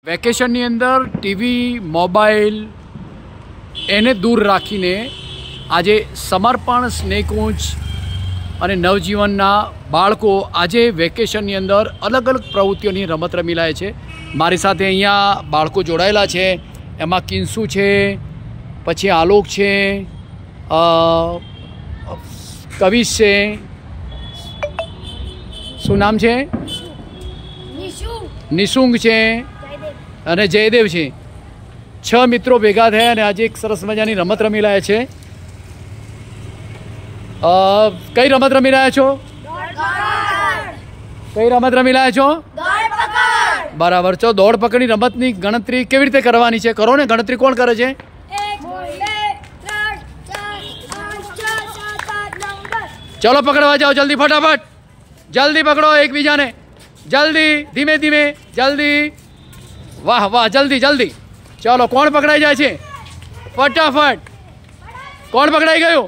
વેકેશનની અંદર TV mobile એને દૂર રાખીને આજે સમર્પણ સ્નેહકુંજ અને નવજીવનના બાળકો આજે વેકેશનની અંદર અલગ અલગ પ્રવૃત્તિઓની રમત રમી રહ્યા છે। મારી સાથે અહીંયા બાળકો જોડાયેલા છે, એમાં કિંસુ છે, પછી આલોક છે, કવિશ છે, શું નામ છે, નિશુંગ છે અને જયદેવ છે। 6 મિત્રો ભેગા થયા અને આજે એક સરસ મજાની રમત રમી રહ્યા છે। કઈ રમત રમી રહ્યા છો? કઈ રમત રમી રહ્યા છો? બરાબર છો। દોડ પકડની રમતની ગણતરી કેવી રીતે કરવાની છે? કરો ને, ગણતરી કોણ કરે છે? ચલો પકડવા જાઓ, જલ્દી ફટાફટ, જલ્દી પકડો એકબીજાને, જલ્દી, ધીમે ધીમે, જલ્દી, વાહ વાહ, જલ્દી જલ્દી, ચલો કોણ પકડાઈ જાય છે? ફટાફટ, કોણ પકડાઈ ગયું?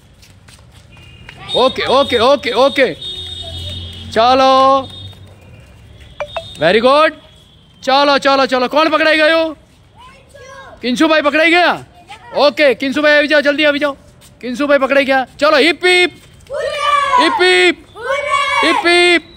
ઓકે ઓકે ઓકે ઓકે, ચલો, વેરી ગુડ, ચલો ચલો ચલો, કોણ પકડાઈ ગયું? કિંશુભાઈ પકડાઈ ગયા? ઓકે, કિંશુભાઈ આવી જાઓ, જલ્દી આવી જાઓ, કિંશુભાઈ પકડાઈ ગયા। ચલો hip hip hip hip hip heap.